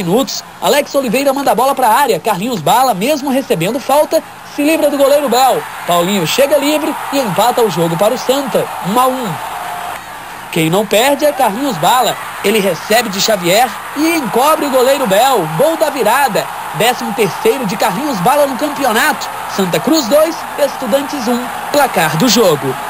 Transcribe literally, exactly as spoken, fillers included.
minutos. Alex Oliveira manda a bola para a área. Carlinhos Bala, mesmo recebendo falta, se livra do goleiro Bel. Paulinho chega livre e empata o jogo para o Santa, um a um. Quem não perde é Carlinhos Bala. Ele recebe de Xavier e encobre o goleiro Bel. Gol da virada. décimo terceiro de Carlinhos Bala no campeonato. Santa Cruz dois, Estudantes um. Placar do jogo.